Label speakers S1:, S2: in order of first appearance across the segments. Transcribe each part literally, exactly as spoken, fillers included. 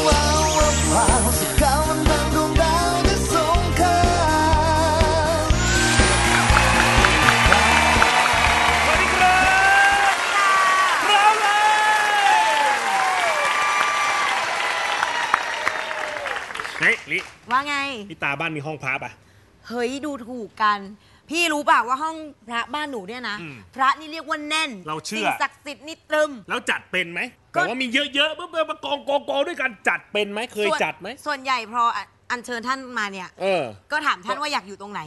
S1: ว้าวว้าวสุดเขามันดังดวงดาวที่สงขลา
S2: สวัสดีครับพร้อมเลยเฮ้ยลิ
S3: ว่าไง
S2: พี่ตาบ้านมีห้องพระป่ะ
S3: เฮ้ยดูถูกกันพี่รู้ป่ะว่าห้องพระบ้านหนูเนี่ยนะพระนี่เรียกว่าแน่น
S2: เราเชื่อ
S3: สิ่งศักดิ์สิทธิ์นี่ตรึม
S2: แล้วจัดเป็นไหมแต่ว่ามีเยอะๆเมื่อมากองกองกองด้วยกันจัดเป็นไหมเคยจัดไหม
S3: ส่วนใหญ่พออัญเชิญท่านมาเนี่ยก็ถามท่านว่าอยากอยู่ตรงไหน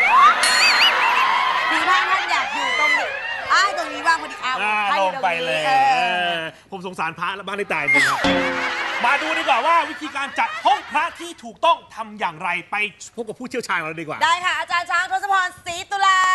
S3: คือท่านท่านอยากอยู่ตรงนี้อ้าตรงนี้ว่างพอดีอ้าว
S2: ลงไปเลยผมสงสารพระและบ้านได้ตายจริงมาดูดีกว่าว่าวิธีการจัดห้องพระที่ถูกต้องทำอย่างไรไปพบกับผู้เชี่ยวชาญเราดีกว่า
S3: ได้ค่ะอาจารย์ช้างทศพรศรีตุลา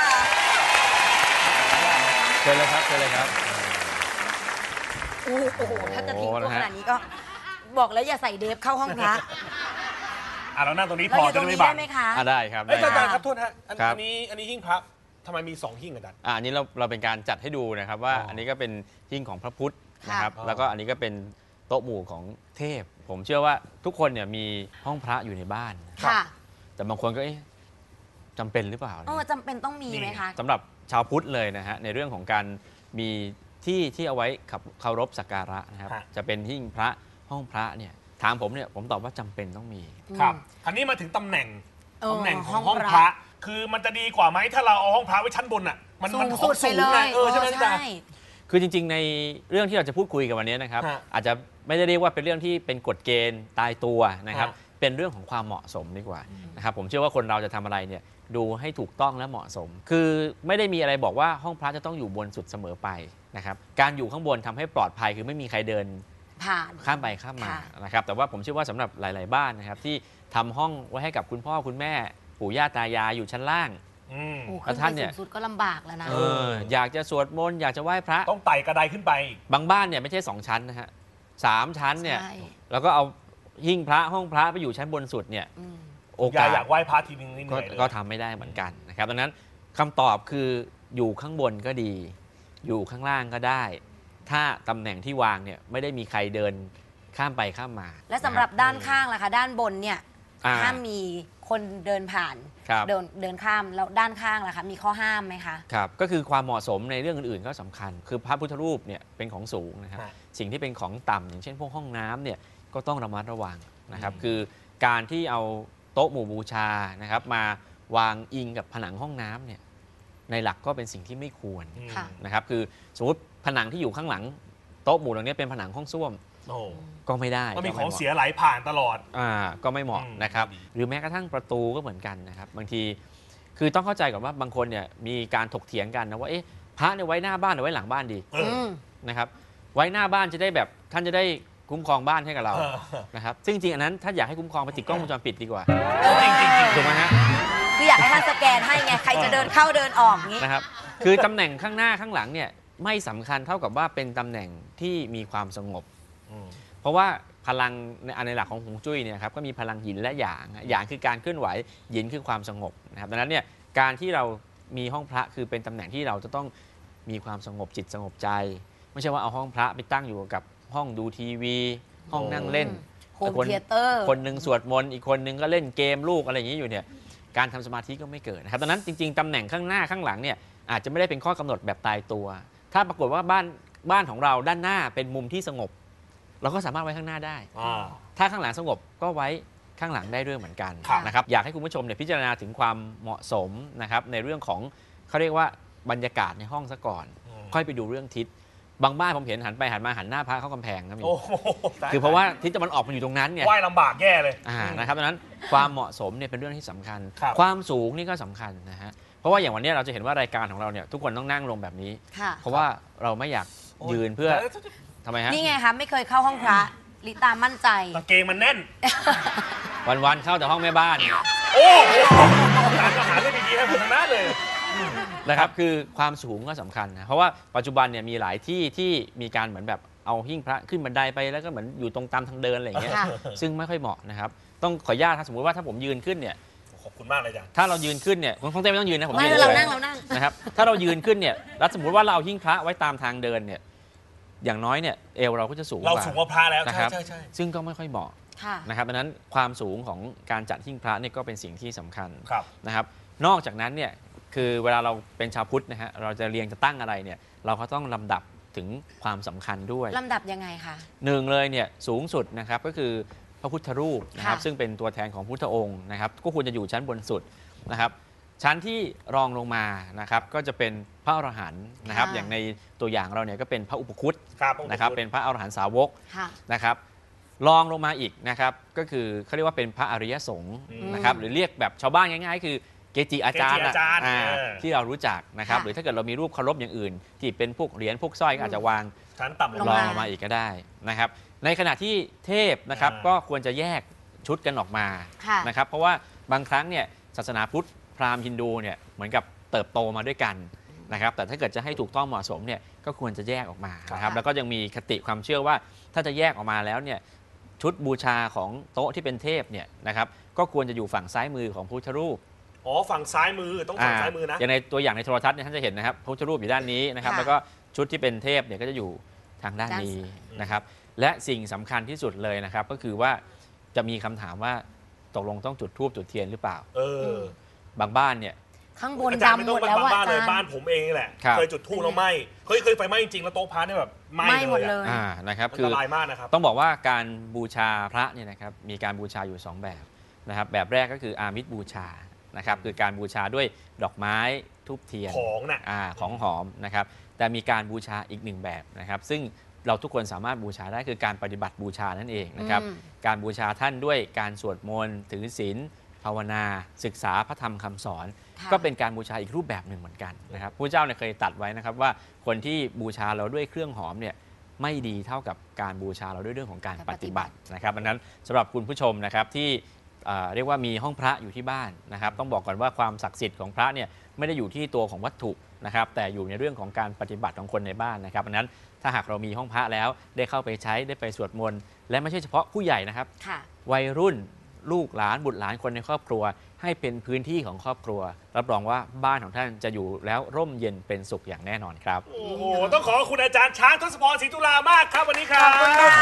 S4: เชิญเลยครับเชิญเลยครับ
S3: โอ้โหถ้าจะทิ้งตัวขนาดนี้ก็บอกแล้วอย่าใส่เดฟเข้าห้องพระ
S2: อ่ะเรานั่งตรงนี้พอจะไม่บัง
S3: ได้ไหมคะ
S4: ได้ครับ
S2: อาจารย์ครับโทษฮะอันนี้อันนี้หิ้งพระทำไมมีสองหิ้งอาจารย์
S4: อันนี้เราเราเป็นการจัดให้ดูนะครับว่าอันนี้ก็เป็นหิ้งของพระพุทธนะครับแล้วก็อันนี้ก็เป็นโต๊ะหมู่ของเทพผมเชื่อว่าทุกคนเนี่ยมีห้องพระอยู่ในบ้าน
S3: ค่ะ
S4: แต่บางคนก็จำเป็นหรือเปล่า
S3: เออจำเป็นต้องมีไหมคะ
S4: สำหรับชาวพุทธเลยนะฮะในเรื่องของการมีที่ที่เอาไว้เคารพสักการะนะครับจะเป็นหิ้งพระห้องพระเนี่ยถามผมเนี่ยผมตอบว่าจำเป็นต้องมี
S2: ครับคราวนี้มาถึงตำแหน่งตำแหน่งของห้องพระคือมันจะดีกว่าไหมถ้าเราเอาห้องพระไว้ชั้นบนอ่ะมันมันสูงไงเออใช่ไหมจ๊ะ
S4: คือจริงๆในเรื่องที่เราจะพูดคุยกันวันนี้นะครับอาจจะไม่ได้เรียกว่าเป็นเรื่องที่เป็นกฎเกณฑ์ตายตัวนะครับเป็นเรื่องของความเหมาะสมดีกว่านะครับผมเชื่อว่าคนเราจะทำอะไรเนี่ยดูให้ถูกต้องและเหมาะสมคือไม่ได้มีอะไรบอกว่าห้องพระจะต้องอยู่บนสุดเสมอไปนะครับการอยู่ข้างบนทำให้ปลอดภัยคือไม่มีใครเดิน
S3: ผ่าน
S4: ข้ามไปข้ามมานะครับแต่ว่าผมเชื่อว่าสำหรับหลายๆบ้านนะครับที่ทำห้องไว้ให้กับคุณพ่อคุณแม่ปู่ย่าตายายอยู่ชั้นล่าง
S3: แล้วท่านเนี่ยสุดก็ลำบากแล้วนะ
S4: อยากจะสวดมนต์อยากจะไหว้พระ
S2: ต้องไต่กระไดขึ้นไป
S4: บางบ้านเนี่ยไม่ใช่สองชั้นนะฮะสามชั้นเนี่ยแล้วก็เอาหิ้งพระห้องพระไปอยู่ชั้นบนสุดเนี่ย
S2: โอกาสอยากไหว้พระทีนึงนี่
S4: ก็ทำไม่ได้เหมือนกันนะครับดังนั้นคำตอบคืออยู่ข้างบนก็ดีอยู่ข้างล่างก็ได้ถ้าตำแหน่งที่วางเนี่ยไม่ได้มีใครเดินข้ามไปข้ามมา
S3: และสำหรับด้านข้างล่ะคะด้านบนเนี่ยห้ามมีคนเดินผ่านเดินเดินข้ามแล้วด้านข้างล่ะคะมีข้อห้ามไหมคะ
S4: ครับก็คือความเหมาะสมในเรื่องอื่นๆก็สำคัญคือพระพุทธรูปเนี่ยเป็นของสูงนะครับสิ่งที่เป็นของต่ำอย่างเช่นพวกห้องน้ำเนี่ยก็ต้องระมัดระวังนะครับคือการที่เอาโต๊ะหมู่บูชานะครับมาวางอิงกับผนังห้องน้ำเนี่ยในหลักก็เป็นสิ่งที่ไม่ควรนะครับคือสมมติผนังที่อยู่ข้างหลังโต๊ะหมู่ตรงนี้เป็นผนังห้องส้วมก็ไม่ได้
S2: ก็มีของเสียไหลผ่านตลอด
S4: อ่าก็ไม่เหมาะนะครับหรือแม้กระทั่งประตูก็เหมือนกันนะครับบางทีคือต้องเข้าใจก่อนว่าบางคนเนี่ยมีการถกเถียงกันนะว่าเอ๊ะพระเนี่ยไว้หน้าบ้านหรือไว้หลังบ้านดีนะครับไว้หน้าบ้านจะได้แบบท่านจะได้คุ้มครองบ้านให้กับเรานะครับซึ่งจริงอันนั้นถ้าอยากให้คุ้มครองไปติดกล้องวงจรปิดดีกว่า
S2: จริงจริง
S4: ถูกไหมฮะ
S3: คืออยากให้ท่านสแกนให้ไงใครจะเดินเข้าเดินออกนี้
S4: นะครับคือตำแหน่งข้างหน้าข้างหลังเนี่ยไม่สำคัญเท่ากับว่าเป็นตำแหน่งที่มีความสงบเพราะว่าพลังในหลักของฮวงจุ้ยเนี่ยครับก็มีพลังหยินและหยางหยางคือการเคลื่อนไหวหยินคือความสงบนะครับดังนั้นเนี่ยการที่เรามีห้องพระคือเป็นตำแหน่งที่เราจะต้องมีความสงบจิตสงบใจไม่ใช่ว่าเอาห้องพระไปตั้งอยู่กับห้องดูทีวีห้องนั่งเล่น
S3: โฮมเธียเตอร์
S4: คนหนึ่งสวดมนต์อีกคนนึงก็เล่นเกมลูกอะไรอย่างนี้อยู่เนี่ยการทำสมาธิก็ไม่เกิดนะครับดังนั้นจริงๆตำแหน่งข้างหน้าข้างหลังเนี่ยอาจจะไม่ได้เป็นข้อกำหนดแบบตายตัวถ้าปรากฏว่าบ้านบ้านของเราด้านหน้าเป็นมุมที่สงบเราก็สามารถไว้ข้างหน้าได้ถ้าข้างหลังสงบก็ไว้ข้างหลังได้ด้วยเหมือนกันนะครับอยากให้คุณผู้ชมเนี่ยพิจารณาถึงความเหมาะสมนะครับในเรื่องของเขาเรียกว่าบรรยากาศในห้องซะก่อนค่อยไปดูเรื่องทิศบางบ้านผมเห็นหันไปหันมาหันหน้าพระเข้ากำแพงครับคือเพราะว่าทิศตะวันออกมันอยู่ตรงนั้นเนี่ย
S2: ไหว้ลำบากแย่เลย
S4: นะครับดังนั้นความเหมาะสมเนี่ยเป็นเรื่องที่สำคัญความสูงนี่ก็สำคัญนะฮะเพราะว่าอย่างวันนี้เราจะเห็นว่ารายการของเราเนี่ยทุกคนต้องนั่งลงแบบนี้เพราะว่าเราไม่อยากยืนเพื่อทำไมฮะ
S3: นี่ไงคะไม่เคยเข้าห้องพระลิตามั่นใจ
S2: กางเกงมันแน่น
S4: วันๆเข้าแต่ห้องแม่บ้าน
S2: โอ้โหร้านอาหารไม่ดีให้ผมทั้งนั้นเลย
S4: นะครับคือความสูงก็สำคัญนะเพราะว่าปัจจุบันเนี่ยมีหลายที่ที่มีการเหมือนแบบเอาหิ้งพระขึ้นบันไดไปแล้วก็เหมือนอยู่ตรงตามทางเดินอะไรอย่างเงี้ยซึ่งไม่ค่อยเหมาะนะครับต้องขออนุญาตถ้าสมมติว่าถ้าผมยืนขึ้นเนี่ย
S2: ขอบคุณมากเลยจ้ะ
S4: ถ้าเรายืนขึ้นเนี่ยคงเต้ไม่ต้องยืนนะผม
S3: ไม่เรานั่งเรานั่ง
S4: นะครับถ้าเรายืนขึ้นเนี่ยแล้วสมมติว่าเราเอาหิ้งพระไว้ตามทางเดินเนี่ยอย่างน้อยเนี่ยเอวเราก็จะสูงก
S2: เรา
S4: ว่า
S2: สูงกว่าพระแล้ว
S4: นะ
S2: ใช่
S4: ครับ
S2: ใช่ใช่
S4: ซึ่งก็ไม่ค่อยเหมาะ
S3: ค่ะ
S4: นะครับดังนั้นความสูงของการจัดหิ้งพระเนี่ยก็เป็นสิ่งที่สำคัญ
S2: ครับ
S4: นะครับนอกจากนั้นเนี่ยคือเวลาเราเป็นชาวพุทธนะฮะเราจะเรียงจะตั้งอะไรเนี่ยเราก็ต้องลำดับถึงความสำคัญด้วย
S3: ลำดับยังไงคะ
S4: หนึ่งเลยเนี่ยสูงสุดนะครับก็คือพระพุทธรูปนะครับ
S3: ค่ะ
S4: ซึ่งเป็นตัวแทนของพุทธองค์นะครับก็ควรจะอยู่ชั้นบนสุดนะครับชั้นที่รองลงมานะครับก็จะเป็นพระอรหันต์นะครับอย่างในตัวอย่างเราเนี่ยก็เป็นพระอุปคุต
S2: ครับ
S4: นะครับเป็นพระอรหันต์สาวก
S3: ค่ะ
S4: นะครับรองลงมาอีกนะครับก็คือเขาเรียกว่าเป็นพระอริยสงฆ์
S2: อืม
S4: นะครับหรือเรียกแบบชาวบ้านง่ายๆ คือเกจิอาจารย์
S2: เกจิอาจารย์
S4: อ่า
S2: เออ
S4: ที่เรารู้จักนะครับ
S3: ค่ะ
S4: หรือถ้าเกิดเรามีรูปเคารพอย่างอื่น ที่เป็นพวกเหรียญพวกสร้อยก็อาจจะวาง
S2: ชั้นต่ำลง
S4: รอง
S2: มา
S4: ลงมาอีกก็ได้นะครับในขณะที่เทพนะครับ
S2: อ่า
S4: ก็ควรจะแยกชุดกันออกมา
S3: ค่ะ
S4: นะครับเพราะว่าบางครั้งเนี่ยศาสนาพุทธพราหมณ์ฮินดูเนี่ยเหมือนกับเติบโตมาด้วยกันนะครับแต่ถ้าเกิดจะให้ถูกต้องเหมาะสมเนี่ยก็ควรจะแยกออกมานะครับ
S3: ค่ะ
S4: แล้วก็ยังมีคติความเชื่อว่าถ้าจะแยกออกมาแล้วเนี่ยชุดบูชาของโต๊ะที่เป็นเทพเนี่ยนะครับก็ควรจะอยู่ฝั่งซ้ายมือของพระพุทธรูป
S2: อ๋อฝั่งซ้ายมือต้องฝั่งซ้ายมือนะ
S4: อย่างในตัวอย่างในโทรทัศน์เนี่ยท่านจะเห็นนะครับพระพุทธรูปอยู่ด้านนี้นะครับ
S3: ค่ะ
S4: แล้วก็ชุดที่เป็นเทพเนี่ยก็จะอยู่ทางด้านนี้
S3: ด้าน
S4: นะครับและสิ่งสำคัญที่สุดเลยนะครับก็คือว่าจะมีคำถามว่าตกลงต้องจุดธูปจุดเทียนหรือเปล่า
S2: เออ
S4: บางบ้านเนี่ย
S3: ข้างบน
S2: อาจารย์ไม่
S3: ดำห
S2: ต้อ
S3: ม
S2: ง
S3: ด
S2: ไป
S3: แล้ว
S2: บาง
S3: อะ
S2: บ้าน
S3: อา
S2: เลย
S3: จาร
S2: บ้าน
S3: ย์
S2: ผมเองนี่แหละ
S4: ครับ
S2: เคยจุดธูปแล้วไหม้เคยเคยไฟไหม้จริงๆแล้วโต๊ะพระเนี่ยแบบไหม้
S3: ไหม้หมด
S2: เล
S3: เลย ย
S4: อ่านะครับ
S2: อัน
S4: คื
S2: ต
S4: อ
S2: รายมากนะครับ
S4: ต้องบอกว่าการบูชาพระเนี่ยนะครับมีการบูชาอยู่สองแบบนะครับแบบแรกก็คืออามิสบูชานะครับคือการบูชาด้วยดอกไม้ทูบเทียน
S2: ของน่ะ
S4: อาของหอมนะครับแต่มีการบูชาอีกหนึ่งแบบนะครับซึ่งเราทุกคนสามารถบูชาได้คือการปฏิบัติบูชานั่นเองนะครับ
S3: อืม
S4: การบูชาท่านด้วยการสวดมนต์ถือศีลภาวนา ศึกษาพระธรรมคำสอน
S3: ค่ะ
S4: ก็เป็นการบูชาอีกรูปแบบหนึ่งเหมือนกันนะครับพระเจ้าเนี่ยเคยตรัดไว้นะครับว่าคนที่บูชาเราด้วยเครื่องหอมเนี่ยไม่ดีเท่ากับการบูชาเราด้วยเรื่องของการปฏิบัตินะครับดังนั้นสำหรับคุณผู้ชมนะครับที่เอ่อเรียกว่ามีห้องพระอยู่ที่บ้านนะครับต้องบอกก่อนว่าความศักดิ์สิทธิ์ของพระเนี่ยไม่ได้อยู่ที่ตัวของวัตถุนะครับแต่อยู่ในเรื่องของการปฏิบัติของคนในบ้านนะครับดังนั้นถ้าหากเรามีห้องพระแล้วได้เข้าไปใช้ได้ไปสวดมนต์และไม่ใช่เฉพาะผู้ใหญ่นะครับ
S3: ค่ะ
S4: วัยรุ่นลูกหลานบุตรหลานคนในครอบครัว ให้เป็นพื้นที่ของครอบครัว รับรองว่าบ้านของท่านจะอยู่แล้วร่มเย็นเป็นสุขอย่างแน่นอนครับ
S2: โอ้โหต้องขอบคุณอาจารย์ช้างทศพรศรีตุลามากครับวันนี้ครั
S3: ข
S2: บ
S3: อบคุณค่ะ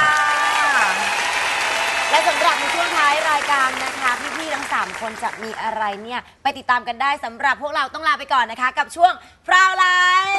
S3: และสำหรับในช่วงท้ายรายการนะคะ พี่ๆทั้งสามคนจะมีอะไรเนี่ย ไปติดตามกันได้สำหรับพวกเราต้องลาไปก่อนนะคะ กับช่วงพราวไลฟ์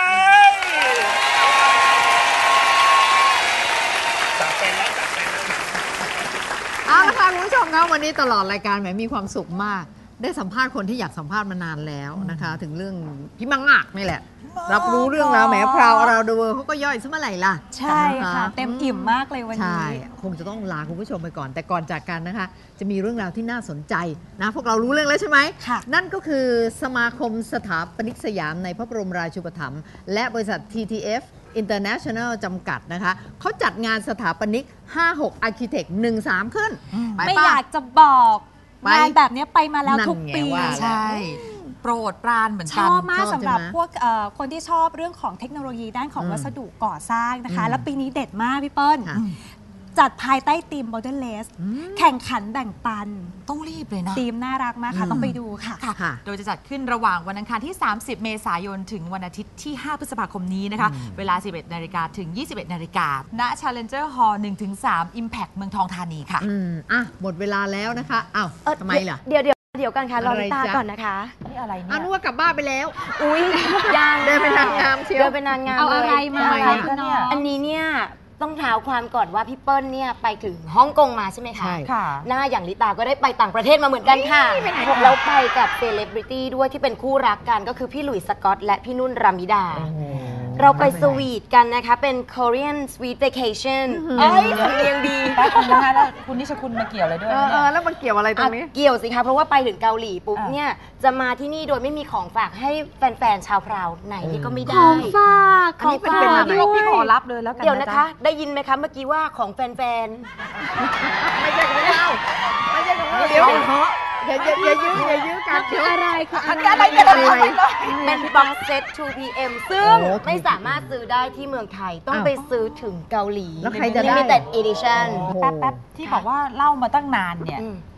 S2: จัดเป็นแล้วจัดเป็นแล้ว
S5: เอาละค่ะคุณผู้ชมครับวันนี้ตลอดรายการแหมมีความสุขมาก ได้สัมภาษณ์คนที่อยากสัมภาษณ์มานานแล้วนะคะ ถึงเรื่องพี่มังงากนี่แหละ รับรู้เรื่องราวแหมพราวเราดูเขาก็ย่อยซะเมื่อไหร่ล่ะ
S6: ใช่ค่ะ
S5: น
S6: เต็มอิ่มมากเลยวัน
S5: ใช่
S6: นี้
S5: คงจะต้องลาคุณผู้ชมไปก่อน แต่ก่อนจากกันนะคะ จะมีเรื่องราวที่น่าสนใจนะพวกเรารู้เรื่องแล้วใช่ไหม
S6: ค่ะ
S5: นั่นก็คือสมาคมสถาปนิกสยามในพระบรมราชูปถัมภ์และบริษัท ที ที เอฟ International จำกัดนะคะเขาจัดงานสถาปนิก ห้าหก Architect หนึ่งสาม ขึ้นป
S6: ไม่
S5: ปะ
S6: อยากจะบอก
S5: ไป
S6: งานแบบนี้ไปมาแล้ว
S5: นั่น
S6: ทุก
S5: ไง
S6: ปี
S5: ว่า
S7: ใช่ โปรดปรานเหมือน
S6: ช
S7: กัน
S6: อบมาก
S5: ชอบ
S6: สำหรับ
S5: ใช่ไหม
S6: พวกเอ่อคนที่ชอบเรื่องของเทคโนโลยีด้านของ
S5: อืม
S6: วัสดุก่อสร้างนะคะ
S5: อืม
S6: แล้วปีนี้เด็ดมากพี่เปิ้ล
S5: ค่ะ
S6: จัดภายใต้ธีม Borderless
S5: อืม
S6: แข่งขันแบ่งปัน
S7: ต้องรีบเลยนะ
S6: ธีมน่ารักมากค่ะ
S5: อืม
S6: ต้องไปดูค่ะ
S7: ค่ะ
S5: ค่ะ
S7: โดยจะจัดขึ้นระหว่างวันอังคารที่ สามสิบ เมษายน ถึงวันอาทิตย์ที่ ห้า พฤษภาคมนี้นะคะ เวลา สิบเอ็ดนาฬิกาถึง ยี่สิบเอ็ดนาฬิกาณ Challenger Hall หนึ่งถึงสาม Impact เมืองทองธานีค่ะ
S5: อืมอ่ะหมดเวลาแล้วนะคะอ้าว
S3: เอ่อ
S5: ทำไมล่ะ
S3: เดี๋ยวเดี๋ยวเดี๋ยวกันค่ะรอ
S5: อะไร
S3: ลิตา
S5: จ๊ะ
S3: ก่อนนะคะ
S7: นี่อะไร
S5: อ่ะ
S7: เนี่ย
S5: นึกว่ากลับบ้านไปแล้ว
S3: อุ้ยยัง
S5: เดินไปนางงามเชียว
S3: เดินไปนางงาม
S6: เอาอะไร
S3: ลย
S6: มา
S5: ทำไม
S6: อะไร
S5: อะ
S6: คะเนี่ย
S3: อันนี้เนี่ยต้องเท้าความก่อนว่าพี่เปิ้ลเนี่ยไปถึงฮ่องกงมาใช่ไหมคะ
S5: ใช่
S7: ค่ะ
S3: หน้าอย่างลิตาก็ได้ไปต่างประเทศมาเหมือนกันค่ะแล้วไปกับเซเลบริตี้ด้วยที่เป็นคู่รักกันก็คือพี่หลุยส์สกอตและพี่นุ่นรามิดา เราไปสวีทกันนะคะ เป็น Korean Sweet Vacation เอ้ยสำเนียงดี
S7: แป๊บนึงนะคะแล้วคุณนิชคุณมาเกี่ยวอะไรด้วย
S5: เออเออแล้วมันเกี่ยวอะไรตรงนี้
S3: อ่ะเกี่ยวสิคะ เพราะว่าไปถึงเกาหลีปุ๊บ
S7: อ่ะ
S3: เนี่ยจะมาที่นี่โดยไม่มีของฝากให้แฟนๆชาวพราวไหนนี่ก็ไม่ได้
S6: ของฝาก
S3: อันนี้เป็น
S5: เป็นอะไร
S7: พี่พี่ขอรับเลยแล้วกัน
S3: เดี๋ยวนะคะ
S7: จ๊
S3: ได้ยินไหมคะเมื่อกี้ว่าของแฟน
S5: ไม่ใช่ของเราไม่ใช่ของเราเดี๋ยวอย่าอย่าอย่ายื้ออย่ายื้อกันเดี๋ยว
S6: อะไรคืออะไร
S7: อะไรเนี่ย
S5: อะไร
S3: ๆเป็นบ็อกเซต ทู พี เอ็ม ซึ่ง
S5: โอ้
S3: ไม่สามารถซื้อได้ที่เมืองไทยต้อง
S5: อ้าว
S3: ไปซื้อถึงเกาหลี
S5: แล้วใครจะได้
S3: Limited Edition
S5: โอ้โห
S7: แป๊บแป๊บที่บอกว่าเล่ามาตั้งนานเนี่ย
S3: อืม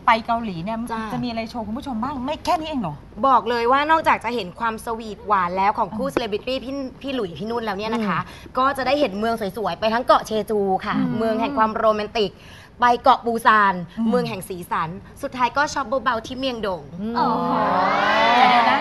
S7: ไปเกาหลีเนี่ย
S3: จ้ะ
S7: จะมีอะไรโชว์คุณผู้ชมบ้างไม่แค่นี้เองเหรอ
S3: บอกเลยว่านอกจากจะเห็นความสวีทหวานแล้วของคู่เซเลบริตี้พี่พี่หลุยพี่นุ่นแล้วเนี่ยนะคะ ก็จะได้เห็นเมืองสวยๆ ไปทั้งเกาะเชจูค่ะ เมืองแห่งความโรแมนติก ไปเกาะปูซาน เมืองแห่งสีสัน สุดท้ายก็ช็อปเบาๆที่เมียงดง
S7: อ๋อเดี๋ยวนะ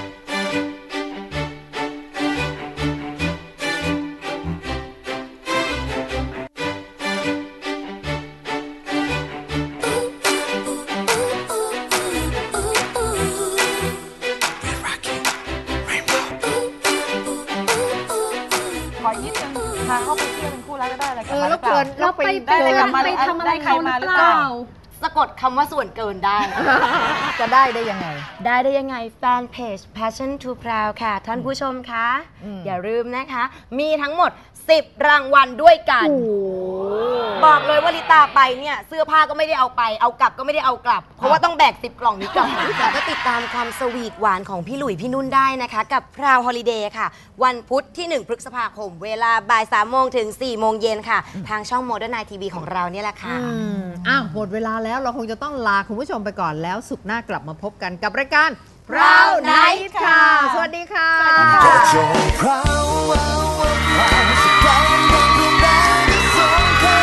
S7: ขออีกนิดนึงพาเข้าไปเที่ยวเป็นคู่รักก็ได้อะไรกั
S5: เอน อ
S7: มาห
S5: แล้
S7: รือเปล่า
S5: วเกินแล้วไป
S7: ได้อะไรกลับมา
S6: ไปทำอะไร
S7: ได้ใครมาหรือเปล่า
S3: สะกดคำว่าส่วนเกินได้
S5: จะได้ได้ยังไง
S3: ได้ได้ยังไงแฟนเพจ Passion to Proud ค่ะ ท่านผู้ชมคะ
S5: อืม
S3: อย่าลืมนะคะ มีทั้งหมด สิบ รางวัลด้วยกัน บอกเลยว่าลิตาไปเนี่ยเสื้อผ้าก็ไม่ได้เอาไปเอากลับก็ไม่ได้เอากลับ เพราะว่าต้องแบกสิบกล่องนี้กลับมาแต่ก็ติดตามความสวีทหวานของพี่หลุยพี่นุ่นได้นะคะ กับ Proud Holiday ค่ะ วันพุธที่ หนึ่ง พฤษภาคม เวลาบ่ายสามโมงถึงสี่โมงเย็นค่ะ ทางช่อง Modern Night ที วี ของเราเนี่ยแหละค่ะ
S5: อืมอ้าวหมดเวลาแล้วเราคงจะต้องลาคุณผู้ชมไปก่อนแล้วสุกร์หน้ากลับมาพบกันกับรายการ Proud Night ค่ะ สวัสดีค่ะ
S1: ก็จงพราวเอาว่าพราวสักการดังดวงดาวที่สงคราม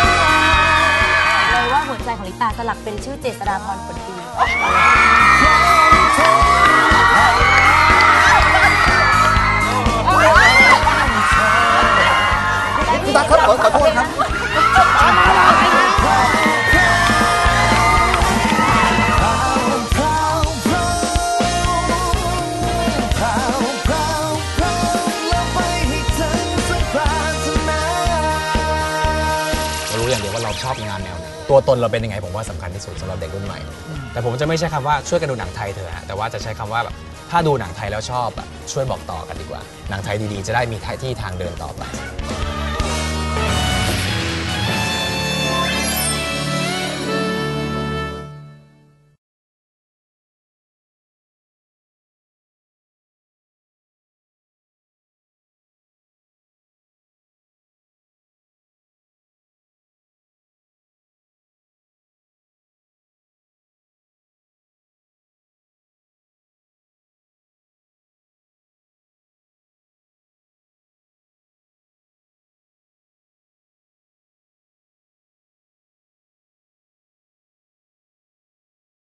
S3: เลยว่าหัวใจของลิตาสลักเป็นชื่อเจษฎาพรผลดี
S1: คุณตาครับขอขอโทษครับ
S8: รู้อย่างเดียวว่าเราชอบงานแนวไหนตัวตนเราเป็นยังไงผมว่าสำคัญที่สุดสำหรับเด็กรุ่นใหม่ แต่ผมจะไม่ใช้คำว่าช่วยกันดูหนังไทยเถอะฮะแต่ว่าจะใช้คำว่าแบบถ้าดูหนังไทยแล้วชอบอะช่วยบอกต่อกันดีกว่าหนังไทยดีๆจะได้มีที่ทางเดินต่อไป